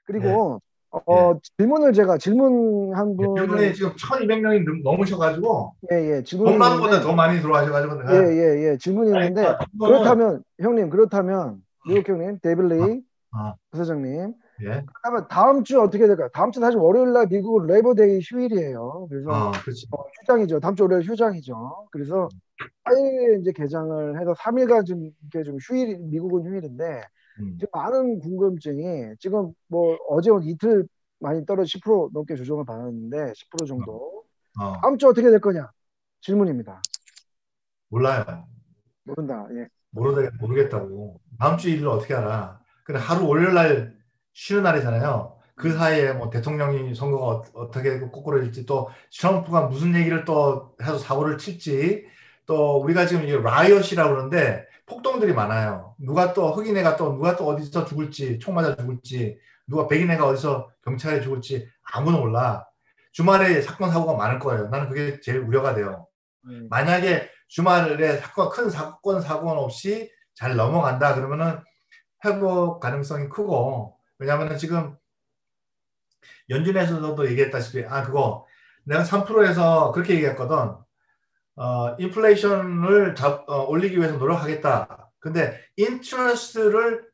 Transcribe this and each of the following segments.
예, 그리고 예. 제가 질문 한 분이 질문이 지금 1200명이 넘으셔가지고, 예, 질문이 본방보다 있는데 더 많이 들어와셔가지고, 예, 내가, 예, 예, 질문이 있는데 그러니까 지금은, 그렇다면 형님 그렇다면 미국 형님 아, 데빌리 아, 부사장님 예, 그러면 다음 주 어떻게 될까요? 다음 주 사실 월요일 날 미국 레이버데이 휴일이에요. 그래서 그렇지. 휴장이죠. 다음 주 월요일 휴장이죠. 그래서 화요일에 이제 개장을 해서 3일간 좀 이렇게 좀 휴일 미국은 휴일인데 음, 지금 많은 궁금증이 지금 뭐 어제 오늘 이틀 많이 떨어져 10% 넘게 조정을 받았는데 10% 정도 어, 다음 주 어떻게 될 거냐 질문입니다. 몰라요. 모른다. 예. 모르겠다고. 다음 주 일을 어떻게 알아? 근데 하루 월요일 날 쉬는 날이잖아요. 그 음. 사이에 뭐 대통령이 선거가 어떻게 꼬꾸라질지 또 트럼프가 무슨 얘기를 또 해서 사고를 칠지 또 우리가 지금 이게 라이엇이라고 그러는데 폭동들이 많아요. 누가 또 흑인애가 또 누가 또 어디서 죽을지 총 맞아 죽을지 누가 백인애가 어디서 경찰에 죽을지 아무도 몰라. 주말에 사건 사고가 많을 거예요. 나는 그게 제일 우려가 돼요. 음. 만약에 주말에 큰 사건 사고는 없이 잘 넘어간다 그러면은 회복 가능성이 크고 왜냐하면 지금 연준에서도 얘기했다시피 그거 내가 3%에서 그렇게 얘기했거든. 인플레이션을 올리기 위해서 노력하겠다. 근데 인트레스트를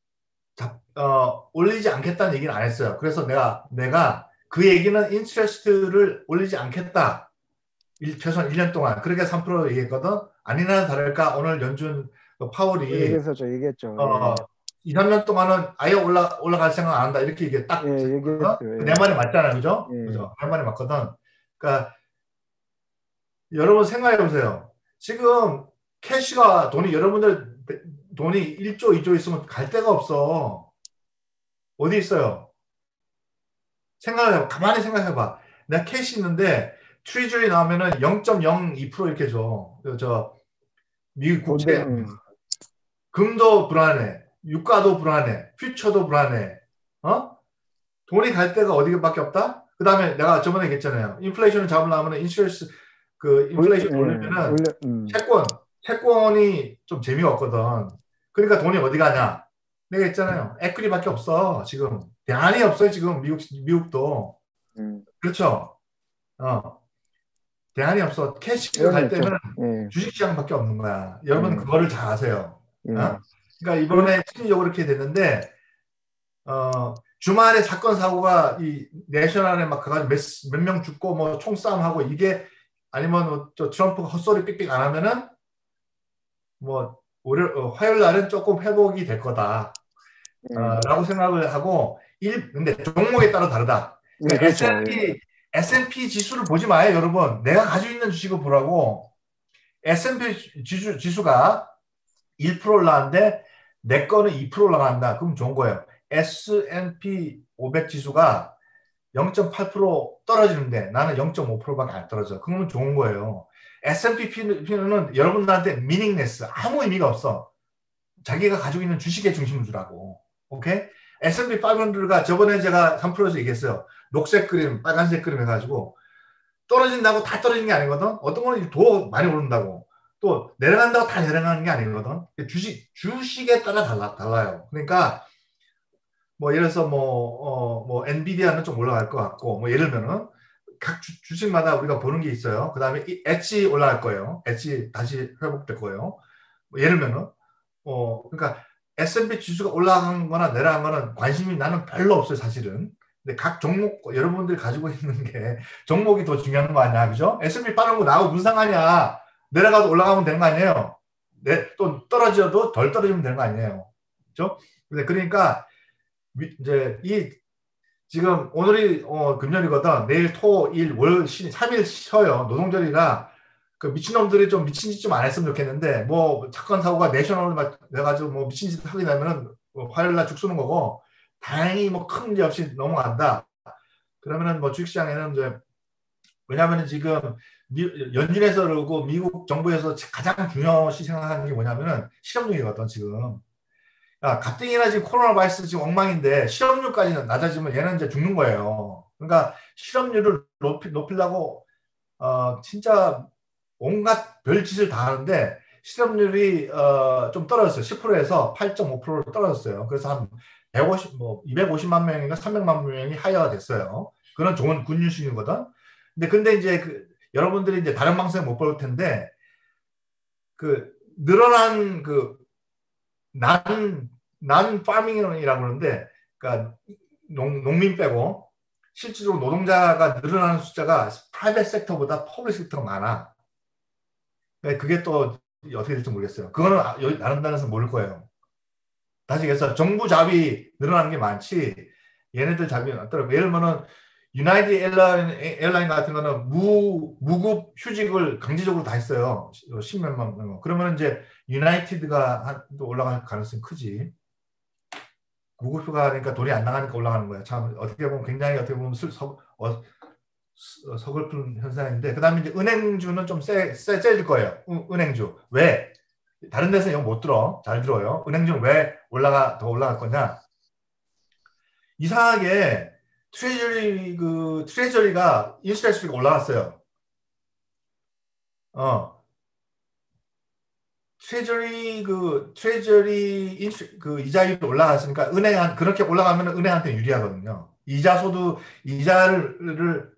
올리지 않겠다는 얘기는 안 했어요. 그래서 내가 그 얘기는 인트레스트를 올리지 않겠다. 최소한 1년 동안 그렇게 3% 얘기했거든. 아니나 다를까 오늘 연준 파월이 얘기했죠. 어, 예, 2, 3년 동안은 아예 올라갈 생각 안 한다. 이렇게 이게 예, 딱 얘기했어요. 내 말이 맞잖아. 그죠? 예, 그죠? 내 말이 맞거든. 그러니까 여러분 생각해 보세요. 지금 캐시가 여러분들 돈이 1조, 2조 있으면 갈 데가 없어. 어디 있어요? 가만히 생각해 봐. 내가 캐시 있는데 트리저리 나오면은 0.02% 이렇게 줘. 저 미국 뭔데? 국채 금도 불안해. 유가도 불안해. 퓨처도 불안해. 어? 돈이 갈 데가 어디밖에 없다? 그 다음에 내가 저번에 얘기했잖아요. 인플레이션을 잡으려면 인플레이션 올리면은 올려, 채권이 좀 재미가 없거든. 그러니까 돈이 어디 가냐? 내가 했잖아요. 에퀴리밖에 없어. 지금. 대안이 없어요. 지금 미국도. 음, 그렇죠. 어. 대안이 없어. 캐시가 대안이 갈 없죠. 때는 예, 주식시장밖에 없는 거야. 여러분 예, 그거를 잘 아세요. 어? 예. 그러니까 그, 이번에 심리적으로 이렇게 됐는데 주말에 사건 사고가 이 내셔널에 막 가가지고 몇 명 죽고 뭐 총싸움하고 이게 아니면 저 트럼프가 헛소리 삑삑 안 하면은 뭐 화요일 날은 조금 회복이 될 거다. 예, 라고 생각을 하고 근데 종목에 따라 다르다. 예, 그러니까 그렇죠. 예. S&P 지수를 보지 마요, 여러분. 내가 가지고 있는 주식을 보라고. S&P 지수가 1% 올라가는데 내 거는 2% 올라간다. 그럼 좋은 거예요. S&P 500 지수가 0.8% 떨어지는데 나는 0.5%밖에 안 떨어져. 그러면 좋은 거예요. S&P는 여러분들한테 미닝레스 아무 의미가 없어. 자기가 가지고 있는 주식의 중심을 주라고. 오케이? S&P 500가 저번에 제가 3%에서 얘기했어요. 녹색 그림, 빨간색 그림 해가지고 떨어진다고 다 떨어지는 게 아니거든. 어떤 거는 더 많이 오른다고. 또 내려간다고 다 내려가는 게 아니거든. 주식에 따라 달라요. 그러니까 뭐 예를 들어서 뭐 엔비디아는 좀 올라갈 것 같고 뭐 예를 들면은 각 주식마다 우리가 보는 게 있어요. 그 다음에 엣지 올라갈 거예요. 엣지 다시 회복될 거예요. 뭐 예를 들면은 그러니까 S&P 지수가 올라간 거나 내려간 거는 관심이 나는 별로 없어요, 사실은. 근데 각 종목, 여러분들이 가지고 있는 게 종목이 더 중요한 거 아니야, 그죠? S&P 빠른 거 나하고 무슨 상관이야. 내려가도 올라가면 되는 거 아니에요. 또 떨어져도 덜 떨어지면 되는 거 아니에요. 그죠? 그러니까 이제 지금 오늘이 금요일이거든. 내일 토, 일, 월, 신, 3일 쉬어요. 노동절이라 그 미친놈들이 좀 미친 짓 좀 안 했으면 좋겠는데 뭐 사건 사고가 내셔널로 돼가지고 뭐 미친 짓 하게 되면은 화요일 날 죽쓰는 거고 다행히 뭐 큰 문제 없이 넘어간다. 그러면은 뭐 주식시장에는 이제 왜냐하면 지금 연준에서 그러고 미국 정부에서 가장 중요시 생각하는 게 뭐냐면은 실업률이거든 지금. 가뜩이나 지금 코로나 바이러스 지금 엉망인데 실업률까지 낮아지면 얘는 이제 죽는 거예요. 그러니까 실업률을 높이려고 진짜 온갖 별짓을 다 하는데 실업률이 좀 떨어졌어요. 10%에서 8.5%로 떨어졌어요. 그래서 한 150, 250만 명인가 300만 명이 하이어가 됐어요. 그런 좋은 굿뉴스이거든. 근데 이제 여러분들이 이제 다른 방송에 못 볼 텐데, 늘어난 난 파밍이라고 그러는데, 그러니까 농민 빼고, 실제로 노동자가 늘어나는 숫자가 프라이빗 섹터보다 퍼블릭 섹터가 많아. 그게 또 어떻게 될지 모르겠어요. 그거는 여기 다른 나라에서 모를 거예요. 다시 그래서 정부 잡이 늘어나는 게 많지, 얘네들 잡이 없더라고. 예를 들면은 유나이티드 에어라인 같은 거는 무급 휴직을 강제적으로 다 했어요. 10몇만 명. 그러면 이제 유나이티드가 또 올라갈 가능성이 크지. 무급휴가 하니까 돈이 안 나가니까 올라가는 거야. 참 어떻게 보면 굉장히 어떻게 보면 서글픈 현상인데, 그다음에 이제 은행주는 좀 세질 거예요. 은행주 왜? 다른 데서 이거 못 들어. 잘 들어요. 은행주는 왜 더 올라갈 거냐? 이상하게 트레저리가 인트레스트가 올라갔어요. 이자율이 올라갔으니까 그렇게 올라가면 은행한테 유리하거든요. 이자를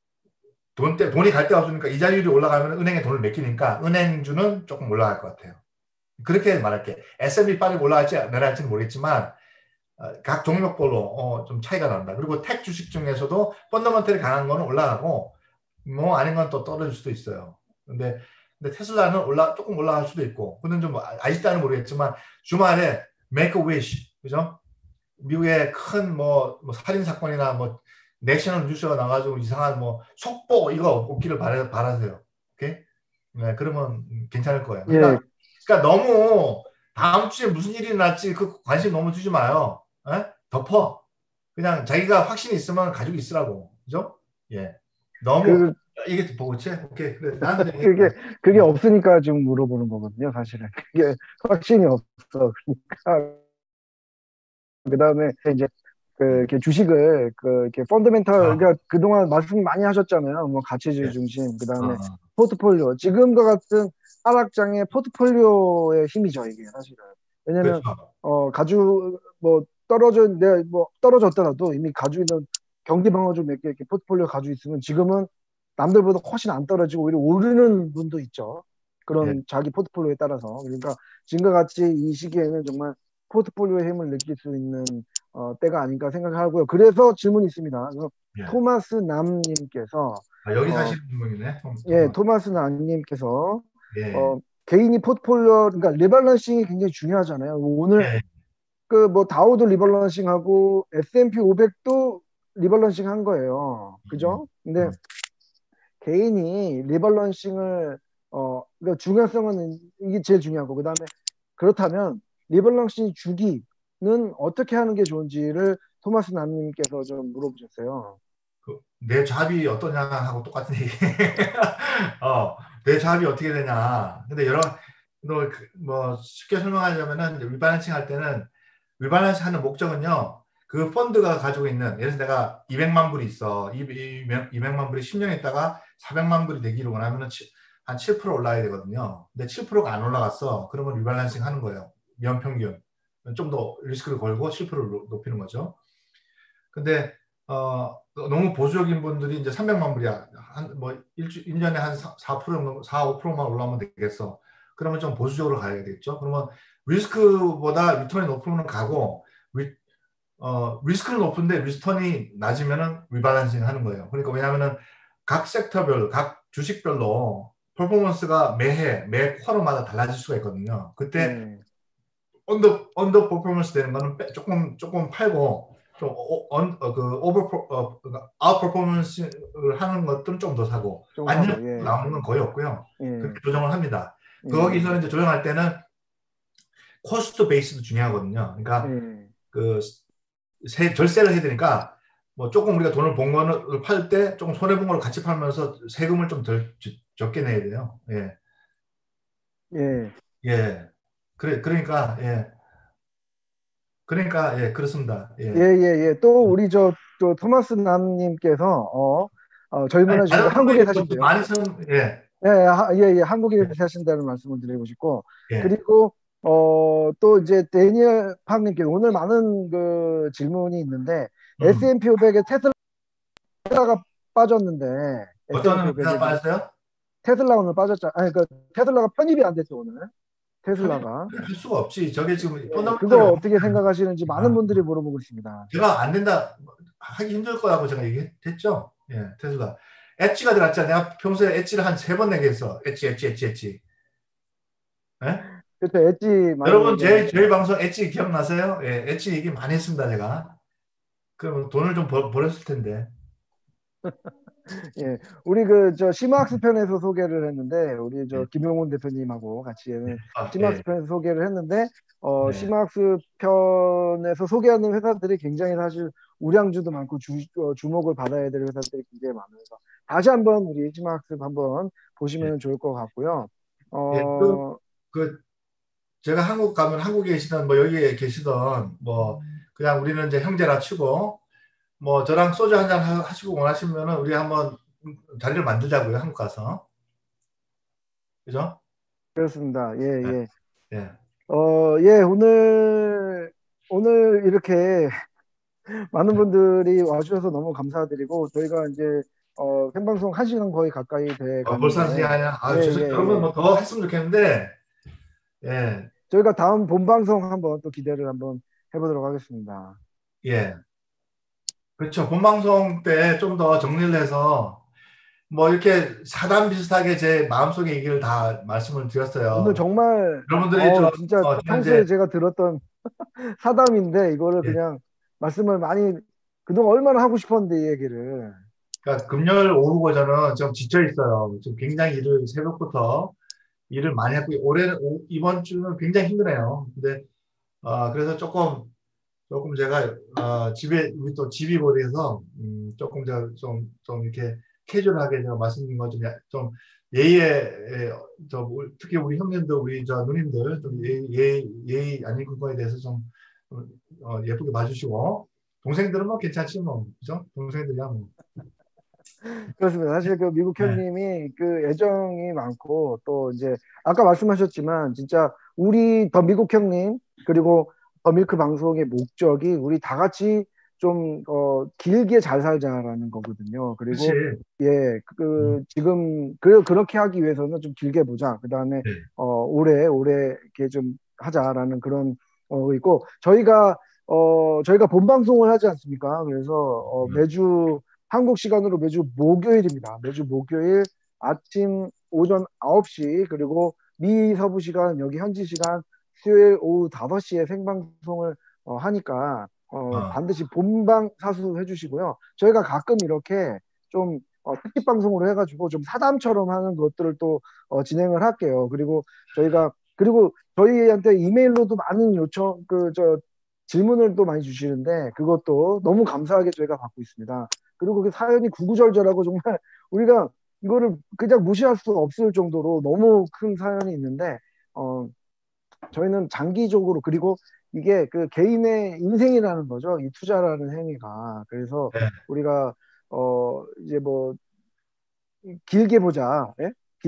돈이 갈 데가 없으니까 이자율이 올라가면 은행에 돈을 맡기니까 은행주는 조금 올라갈 것 같아요. 그렇게 말할게. S&P 빨리 올라갈지 내려갈지는 모르겠지만 각 종목별로 좀 차이가 난다. 그리고 택 주식 중에서도 펀더먼털이 강한 거는 올라가고 뭐 아닌 건 또 떨어질 수도 있어요. 근데 테슬라는 조금 올라갈 수도 있고, 그는 좀 아직까지는 모르겠지만 주말에 Make a Wish, 그죠? 미국의 큰 살인 사건이나 내셔널 뉴스가 나가지고 이상한 속보 이거 없기를 바라세요. 오케이? 네, 그러면 괜찮을 거예요. 예, 그러니까 너무 다음 주에 무슨 일이 날지 관심 너무 두지 마요. 덮어. 그냥 자기가 확신이 있으면 가지고 있으라고. 그죠? 예. 너무 그, 이게 보고 있지? 오케이. 그래. 나한테 그게 없으니까 지금 물어보는 거거든요, 사실은. 그게 확신이 없어. 그러니까, 그 다음에 이제 이렇게 주식을 이렇게 펀더멘탈, 어, 그러니까 그동안 말씀 많이 하셨잖아요. 뭐 가치주의 예. 중심, 그 다음에 어, 포트폴리오. 지금과 같은 하락장의 포트폴리오의 힘이죠, 이게 사실은. 왜냐면 그렇죠. 가지고 뭐 떨어졌더라도 이미 가지고 있는 경기 방어주 몇 개 이렇게 포트폴리오 가지고 있으면 지금은 남들보다 훨씬 안 떨어지고 오히려 오르는 분도 있죠. 예. 그런 자기 포트폴리오에 따라서. 그러니까 지금과 같이 이 시기에는 정말 포트폴리오의 힘을 느낄 수 있는 때가 아닌가 생각하고요. 그래서 질문이 있습니다. 예. 토마스 남님께서 여기 어, 사시는 분이네. 예, 토마스 남님께서 예. 개인이 포트폴리오, 그러니까 리밸런싱이 굉장히 중요하잖아요. 오늘 예. 뭐 다우도 리밸런싱하고 S&P 500도 리밸런싱 한 거예요. 음, 그죠? 근데 음. 개인이 리밸런싱을 그러니까 중요성은 이게 제일 중요하고, 그다음에 그렇다면 리밸런싱 주기는 어떻게 하는 게 좋은지를 토마스 남님께서 좀 물어보셨어요. 내 잡이 어떠냐 하고 똑같은 얘기. 내 잡이 어떻게 되냐. 근데 쉽게 설명하려면은 리바lan싱 할 때는 리바lan싱 하는 목적은요. 그 펀드가 가지고 있는, 예를 들어서 내가 200만 불이 있어. 200만 불이 10년 있다가 400만 불이 되기를 원하면은 한 7% 올라야 되거든요. 근데 7%가 안 올라갔어. 그러면 리바lan싱 하는 거예요. 연평균. 좀 더 리스크를 걸고 7%를 높이는 거죠. 근데 너무 보수적인 분들이 이제 300만 불이야. 뭐 1년에 한 4% 정도, 4, 5%만 올라오면 되겠어. 그러면 좀 보수적으로 가야 되겠죠. 그러면 리스크보다 리턴이 높으면 가고, 리스크는 높은데 리턴이 낮으면은 리밸런싱 하는 거예요. 그러니까 왜냐하면은 각 섹터별, 각 주식별로 퍼포먼스가 매 쿼터마다 달라질 수가 있거든요. 그때 예, 언더 퍼포먼스 되는 거는 조금 팔고, 좀 아웃 퍼포먼스를 하는 것들은 좀 더 사고, 좀 완전 사고, 예, 나오는 건 거의 없고요. 그렇게 예, 조정을 합니다. 예, 거기서 이제 조정할 때는 코스트 베이스도 중요하거든요. 그러니까 예, 그 절세를 해야 되니까, 뭐 조금 우리가 돈을 번 거를 팔 때 조금 손해 본 걸 같이 팔면서 세금을 좀 적게 내야 돼요. 예, 예, 예. 그러니까 예, 그렇습니다. 예, 예. 예, 예. 또 우리 또 토마스 남님께서 아니, 젊은하시고 다른 한국에 분들이 뭐또 사신대요. 많이 예, 예, 예, 예, 한국에 예, 사신다는 말씀을 드리고 싶고, 예, 그리고 또 이제 데니얼 팡님께 오늘 많은 그 질문이 있는데 음. S&P 500에 테슬라가 빠졌는데 S&P 어떤 500에 회사 지금 빠졌어요? 테슬라 오늘 빠졌잖아. 아니 그 테슬라가 편입이 안 됐어 오늘. 편입을 테슬라가. 할 수가 없지. 저게 지금 예, 펀더멘털이 그거 어떻게 생각하시는지 많은 없으니까. 분들이 물어보고 있습니다. 제가 안 된다, 하기 힘들 거라고 제가 얘기했죠. 예, 테슬라. 엣지가 들어갔잖아요. 내가 평소에 엣지를 한 세 번 내게 했어. 엣지, 엣지, 엣지, 엣지. 예? 그때 엣지 많이 여러분, 저희 얘기하셨죠. 방송 엣지 기억나세요? 예, 엣지 얘기 많이 했습니다, 제가. 그럼 돈을 좀 벌었을 텐데. 예, 우리 그 저 심화학습 편에서 소개를 했는데 우리 예, 저 김용훈 대표님하고 같이 하는 예, 심화학습 편에서 소개를 했는데 네. 심화학습 편에서 소개하는 회사들이 굉장히 사실 우량주도 많고 주목을 받아야 될 회사들이 굉장히 많아서 다시 한번 우리 심화학습 한번 예, 보시면 좋을 것 같고요. 예. 어, 그, 제가 한국 가면 한국에 계시던, 뭐, 여기에 계시던, 뭐, 그냥 우리는 이제 형제라 치고, 뭐, 저랑 소주 한잔 하시고 원하시면은, 우리 한번 자리를 만들자고요, 한국 가서. 그죠? 그렇습니다. 예, 예, 예. 예. 예, 오늘 이렇게 많은 분들이 와주셔서 너무 감사드리고 저희가 이제 생방송 1시간 거의 가까이 돼 벌써 한 가는데 시간이 아니야. 예, 아, 죄송, 예, 여러분 예. 뭐 더 했으면 좋겠는데, 예, 저희가 다음 본방송 한번 또 기대를 한번 해보도록 하겠습니다. 예. 그렇죠. 본방송 때 좀 더 정리를 해서, 뭐, 이렇게 사담 비슷하게 제 마음속의 얘기를 다 말씀을 오늘 드렸어요. 정말 여러분들이 진짜 제가 평소에 이제, 제가 들었던 사담인데 이거를 예, 그냥 말씀을 많이 그동안 얼마나 하고 싶었는데 이 얘기를 그러니까 금요일 오후 버전은 좀 지쳐 있어요. 지금 굉장히 일을 새벽부터 일을 많이 했고, 이번 주는 굉장히 힘드네요. 근데, 그래서 조금 제가, 우리 또 집이 거리에서, 조금 제가 좀 이렇게 캐주얼하게 제가 말씀드린 것좀 예의에, 특히 우리 형님들, 우리 저 누님들, 좀 예의 아닌 그거에 대해서 예쁘게 봐주시고, 동생들은 뭐 괜찮지 뭐, 그죠? 동생들이야 뭐. 그렇습니다. 사실 그 미국 네, 형님이 그 애정이 많고 또 이제 아까 말씀하셨지만 진짜 우리 더 미국 형님 그리고 더 밀크 방송의 목적이 우리 다 같이 좀 길게 잘 살자라는 거거든요. 그렇지. 그리고 예, 음, 지금 그렇게 하기 위해서는 좀 길게 보자. 그다음에 네, 오래 이렇게 좀 하자라는 그런 있고 저희가 본방송을 하지 않습니까? 그래서 음, 매주 한국 시간으로 매주 목요일입니다. 매주 목요일 아침 오전 9시 그리고 미 서부 시간 여기 현지 시간 수요일 오후 5시에 생방송을 하니까 어, 반드시 본방 사수해 주시고요. 저희가 가끔 이렇게 좀 특집 방송으로 해가지고 좀 사담처럼 하는 것들을 또 진행을 할게요. 그리고 저희한테 이메일로도 많은 요청 질문을 또 많이 주시는데 그것도 너무 감사하게 저희가 받고 있습니다. 그리고 그 사연이 구구절절하고 정말 우리가 이거를 그냥 무시할 수 없을 정도로 너무 큰 사연이 있는데 어, 저희는 장기적으로 그리고 이게 그 개인의 인생이라는 거죠. 이 투자라는 행위가. 그래서 네, 우리가 이제 뭐 길게 보자. 예?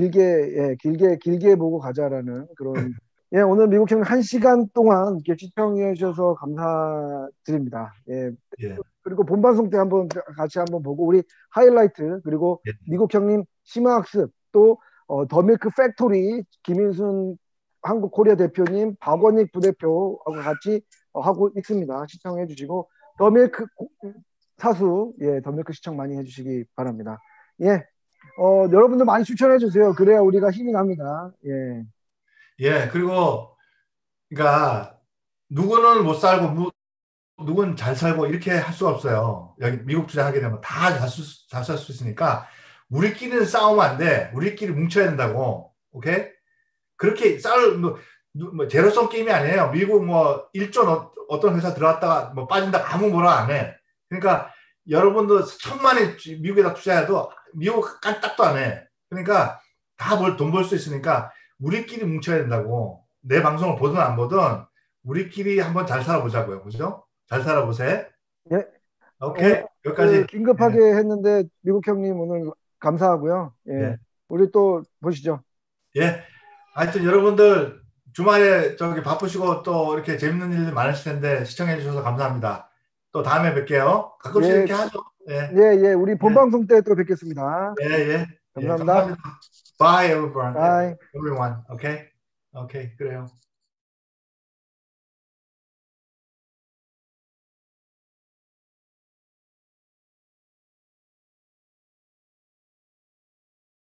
길게 보고 가자라는 그런 예, 오늘 미국 형님 1시간 동안 이렇게 시청해 주셔서 감사드립니다. 예, 예, 그리고 본방송 때 한번 같이 한번 보고 우리 하이라이트 그리고 예, 미국 형님 심화학습 또 더밀크 팩토리 김인순 한국 코리아 대표님 박원익 부대표하고 같이 하고 있습니다. 시청해 주시고 더밀크 사수 더밀크 시청 많이 해주시기 바랍니다. 예, 여러분들 많이 추천해 주세요. 그래야 우리가 힘이 납니다. 예, 예. 그리고, 그러니까, 누구는 못 살고, 누군 잘 살고 이렇게 할 수가 없어요. 여기 미국 투자하게 되면 다 잘 살 수 있으니까 우리끼리는 싸우면 안 돼. 우리끼리 뭉쳐야 된다고. 오케이? 그렇게 뭐 제로섬 게임이 아니에요. 미국 뭐 1조 어떤 회사 들어갔다가 뭐 빠진다 아무 뭐라 안 해. 그러니까 여러분도 천만에 미국에다 투자해도 미국 깐딱도 안 해. 그러니까 다 돈 벌 수 있으니까 우리끼리 뭉쳐야 된다고. 내 방송을 보든 안 보든 우리끼리 한번 잘 살아보자고요. 그죠? 잘 살아보세요. 예, 오늘 오케이. 여기까지. 긴급하게 예. 했는데 미국 형님 오늘 감사하고요. 예, 예. 우리 또 보시죠. 예. 하여튼 여러분들 주말에 저기 바쁘시고 또 이렇게 재밌는 일들 많으실 텐데 시청해 주셔서 감사합니다. 또 다음에 뵐게요. 가끔씩 예, 이렇게 하죠. 예, 예, 예. 우리 예, 본방송 때 또 뵙겠습니다. 예, 예, 예, 감사합니다. 감사합니다. Bye everyone, 바이. everyone. Okay, okay, 그래요.